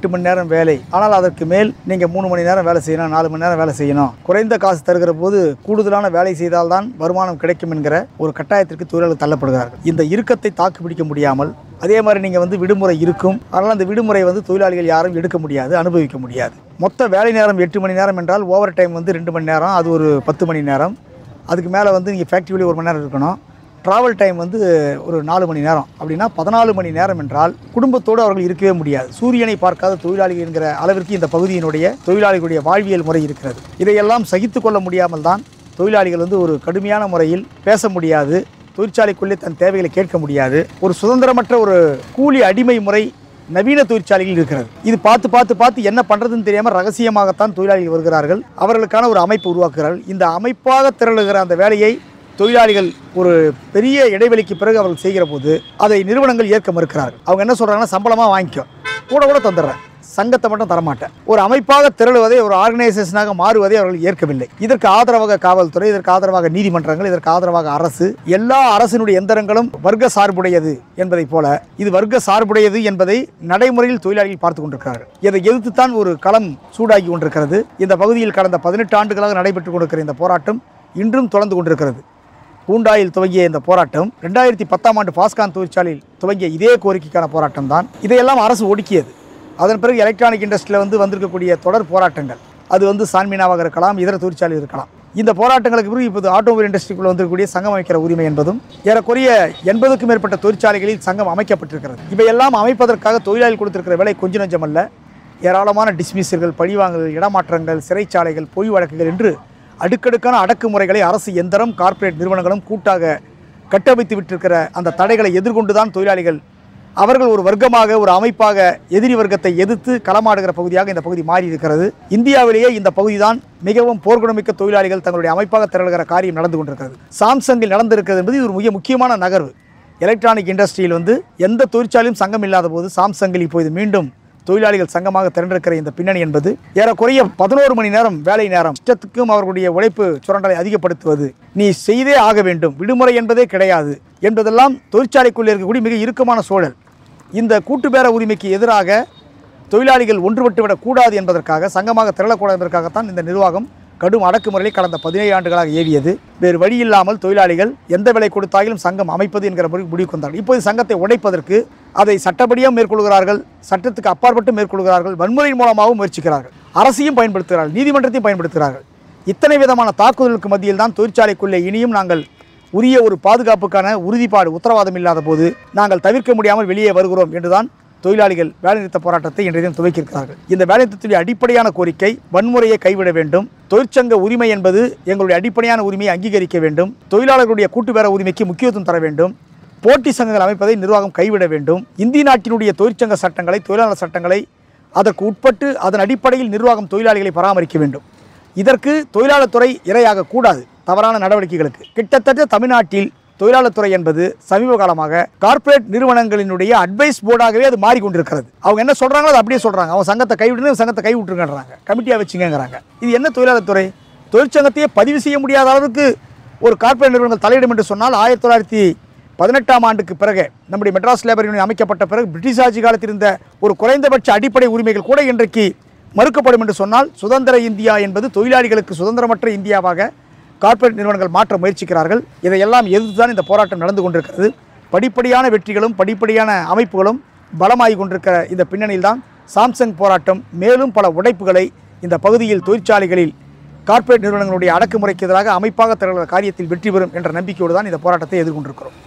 8 மணி நேரம் வேலை, ஆனால் அதற்கு மேல் நீங்கள் 3 மணி நேரம் வேலை செய்யணும், 4 மணி நேரம் வேலை செய்யணும், குறைந்த காசு தருகிற போது கூடுதலான வேலை செய்தால்தான் வருமானம் கிடைக்கும் என்கிற ஒரு கட்டாயத்திற்கு தொழிலாளர்கள் தள்ளப்படுகிறார்கள். இந்த இறுக்கத்தை தாக்கு பிடிக்க முடியாமல், அதே மாதிரி நீங்கள் விடுமுறை இருக்கும், அதனால் அந்த விடுமுறை தொழிலாளிகள் யாரும் எடுக்க முடியாது, அனுபவிக்க முடியாது. மொத்த வேலை நேரம் 8 மணி நேரம் என்றால் ஓவர் டைம் 2 மணி நேரம், அது ஒரு 10 மணி நேரம். அதுக்கு மேலே நீங்கள் ஃபேக்ட்ரியிலே 1 மணி நேரம் இருக்கணும். ட்ராவல் டைம் ஒரு 4 மணி நேரம். அப்படின்னா 14 மணி நேரம் என்றால் குடும்பத்தோடு அவர்கள் இருக்கவே முடியாது. சூரியனை பார்க்காத தொழிலாளிகள் என்கிற அளவிற்கு இந்த பகுதியினுடைய தொழிலாளிகளுடைய வாழ்வியல் முறை இருக்கிறது. இதையெல்லாம் சகித்து கொள்ள முடியாமல் தான் தொழிலாளிகள் ஒரு கடுமையான முறையில் பேச முடியாது, தொழிற்சாலைக்குள்ளே தன் தேவைகளை கேட்க முடியாது. ஒரு சுதந்திரமற்ற ஒரு கூலி அடிமை முறை நவீன தொழிற்சாலைகள் இருக்கிறது. இது பார்த்து என்ன பண்ணுறதுன்னு தெரியாமல் ரகசியமாகத்தான் தொழிலாளிகள் வருகிறார்கள். அவர்களுக்கான ஒரு அமைப்பு உருவாக்குகிறார்கள். இந்த அமைப்பாக திரளுகிற அந்த வேலையை தொழிலாளிகள் ஒரு பெரிய இடைவெளிக்கு பிறகு அவர்கள் செய்கிற போது அதை நிறுவனங்கள் ஏற்க மறுக்கிறார்கள். அவங்க என்ன சொல்கிறாங்கன்னா, சம்பளமாக வாங்கிக்கோ, கூட தந்துடுறேன், சங்கத்தை மட்டும் தரமாட்டேன். ஒரு அமைப்பாக திரளுவதை, ஒரு ஆர்கனைசேஷனாக மாறுவதை அவர்கள் ஏற்கவில்லை. இதற்கு ஆதரவாக காவல்துறை, இதற்கு ஆதரவாக நீதிமன்றங்கள், இதற்கு ஆதரவாக அரசு, எல்லா அரசினுடைய எந்திரங்களும் வர்க்க சார்புடையது என்பதை போல இது வர்க்க சார்புடையது என்பதை நடைமுறையில் தொழிலாளிகள் பார்த்து கொண்டிருக்கிறார்கள். இதை எதிர்த்துத்தான் ஒரு களம் சூடாகி கொண்டிருக்கிறது. இந்த பகுதியில் கடந்த 18 ஆண்டுகளாக நடைபெற்றுக் கொண்டிருக்கிற இந்த போராட்டம் இன்றும் தொடர்ந்து கொண்டிருக்கிறது. பூண்டாயில் துவங்கிய இந்த போராட்டம் 2010ஆம் ஆண்டு பாஸ்கான் தொழிற்சாலையில் துவங்கிய இதே கோரிக்கைக்கான போராட்டம் தான். இதையெல்லாம் அரசு ஒடுக்கியது. அதன் பிறகு எலக்ட்ரானிக் இண்டஸ்ட்ரியில் வந்திருக்கக்கூடிய தொடர் போராட்டங்கள், அது சான்மினாவாக இருக்கலாம், இதர தொழிற்சாலை இருக்கலாம். இந்த போராட்டங்களுக்கு பிறகு இப்போது ஆட்டோமொபைல் இண்டஸ்ட்ரிக்குள்ள வந்திருக்கக்கூடிய சங்கம் அமைக்கிற உரிமை என்பதும் ஏறக்குறைய 80க்கும் மேற்பட்ட தொழிற்சாலைகளில் சங்கம் அமைக்கப்பட்டிருக்கிறது. இவையெல்லாம் அமைப்பதற்காக தொழிலாளர்கள் கொடுத்திருக்கிற வேலை கொஞ்சம் நஞ்சமல்ல. ஏராளமான டிஸ்மிஸ்கள், பழிவாங்கல்கள், இடமாற்றங்கள், சிறைச்சாலைகள், பொய் வழக்குகள் என்று அடுக்கடுக்கான அடக்குமுறைகளை அரசு எந்திரம், கார்ப்பரேட் நிறுவனங்களும் கூட்டாக கட்டமைத்து விட்டிருக்கிற அந்த தடைகளை எதிர்கொண்டுதான் தொழிலாளிகள் அவர்கள் ஒரு வர்க்கமாக, ஒரு அமைப்பாக எதிரி வர்க்கத்தை எதிர்த்து களமாடுகிற பகுதியாக இந்த பகுதி மாறி இருக்கிறது. இந்தியாவிலேயே இந்த பகுதி தான் மிகவும் போர்க்குணமிக்க தொழிலாளிகள் தங்களுடைய அமைப்பாக திரளுகிற காரியம் நடந்து கொண்டிருக்கிறது. சாம்சங்கில் நடந்திருக்கிறது என்பது இது ஒரு மிக முக்கியமான நகர்வு. எலக்ட்ரானிக் இண்டஸ்ட்ரியில் எந்த தொழிற்சாலையும் சங்கம் இல்லாத போது சாம்சங்கில் இப்போது மீண்டும் தொழிலாளிகள் சங்கமாக திரண்டிருக்கிற இந்த பின்னணி என்பது ஏறக்குறைய 11 மணி நேரம் வேலை நேரம், இஷ்டத்துக்கும் அவர்களுடைய உழைப்பு சுரண்டலை அதிகப்படுத்துவது, நீ செய்தே ஆக வேண்டும், விடுமுறை என்பதே கிடையாது என்பதெல்லாம் தொழிற்சாலைக்குள்ளே இருக்கக்கூடிய மிக இறுக்கமான சூழல். இந்த கூட்டுப்பேர உரிமைக்கு எதிராக தொழிலாளிகள் ஒன்றுபட்டுவிடக் கூடாது என்பதற்காக, சங்கமாக திரளக்கூடாது என்பதற்காகத்தான் இந்த நிர்வாகம் கடும் அடக்குமுறையை கடந்த 17 ஆண்டுகளாக ஏவியது. வேறு வழி இல்லாமல் தொழிலாளிகள் எந்த விலை கொடுத்தாலும் சங்கம் அமைப்பது என்கிற முடிவுக்கு வந்தார்கள். இப்போது சங்கத்தை உடைப்பதற்கு அதை சட்டப்படியாக மேற்கொள்கிறார்கள், சட்டத்துக்கு அப்பாற்பட்டு மேற்கொள்கிறார்கள், வன்முறையின் மூலமாகவும் முயற்சிக்கிறார்கள், அரசையும் பயன்படுத்துகிறார்கள், நீதிமன்றத்தையும் பயன்படுத்துகிறார்கள். இத்தனை விதமான தாக்குதலுக்கு மத்தியில் தான் தொழிற்சாலைக்குள்ளே இனியும் நாங்கள் உரிய ஒரு பாதுகாப்புக்கான உறுதிப்பாடு, உத்தரவாதம் இல்லாத போது நாங்கள் தவிர்க்க முடியாமல் வெளியே வருகிறோம் என்றுதான் தொழிலாளிகள் வேலைநிறுத்த போராட்டத்தை இன்றைய தினம் துவக்கியிருக்கிறார்கள். இந்த வேலைநிறுத்தத்துடைய அடிப்படையான கோரிக்கை வன்முறையை கைவிட வேண்டும், தொழிற்சங்க உரிமை என்பது எங்களுடைய அடிப்படையான உரிமையை அங்கீகரிக்க வேண்டும், தொழிலாளர்களுடைய கூட்டுப்பேர உரிமைக்கு முக்கியத்துவம் தர வேண்டும், போட்டி சங்கங்கள் அமைப்பதை நிர்வாகம் கைவிட வேண்டும், இந்திய நாட்டினுடைய தொழிற்சங்க சட்டங்களை, தொழிலாளர் சட்டங்களை அதற்கு உட்பட்டு அதன் அடிப்படையில் நிர்வாகம் தொழிலாளிகளை பராமரிக்க வேண்டும். இதற்கு தொழிலாளர் துறை இரையாக கூடாது. தவறான நடவடிக்கைகளுக்கு கிட்டத்தட்ட தமிழ்நாட்டில் தொழிலாளர் துறை என்பது சமீப காலமாக கார்ப்பரேட் நிறுவனங்களினுடைய அட்வைஸ் போர்டாகவே அது மாறிக்கொண்டிருக்கிறது. அவங்க என்ன சொல்றாங்களோ அதை அப்படியே சொல்றாங்க. அவங்க சங்கத்தை கைவிட்டு சங்கத்தை கைவிட்டுருங்கன்றாங்க, கமிட்டியாக வச்சுங்கிறாங்க. இது என்ன தொழிலாளர் துறை? தொழிற்சங்கத்தையே பதிவு செய்ய முடியாத அளவுக்கு ஒரு கார்ப்பரேட் நிறுவனங்கள் தலையிடும் என்று சொன்னால் 1918ஆம் ஆண்டுக்கு பிறகு நம்முடைய மெட்ராஸ் லேபர் யூனியன் அமைக்கப்பட்ட பிறகு பிரிட்டிஷ் ஆட்சி காலத்தில் இருந்த ஒரு குறைந்தபட்ச அடிப்படை உரிமைகள் கூட இன்றைக்கு மறுக்கப்படும் என்று சொன்னால் சுதந்திர இந்தியா என்பது தொழிலாளிகளுக்கு சுதந்திரமற்ற இந்தியாவாக கார்ப்பரேட் நிறுவனங்கள் மாற்ற முயற்சிக்கிறார்கள். இதையெல்லாம் எதிர்த்துதான் இந்த போராட்டம் நடந்து கொண்டிருக்கிறது. படிப்படியான வெற்றிகளும் படிப்படியான அமைப்புகளும் பலமாகி கொண்டிருக்கிற இந்த பின்னணியில் தான் சாம்சங் போராட்டம் மேலும் பல உடைப்புகளை இந்த பகுதியில் தொழிற்சாலைகளில் கார்ப்பரேட் நிறுவனங்களுடைய அடக்குமுறைக்கு எதிராக அமைப்பாக திரளுகிற காரியத்தில் வெற்றி பெறும் என்ற நம்பிக்கையோடு தான் இந்த போராட்டத்தை எதிர்கொண்டிருக்கிறோம்.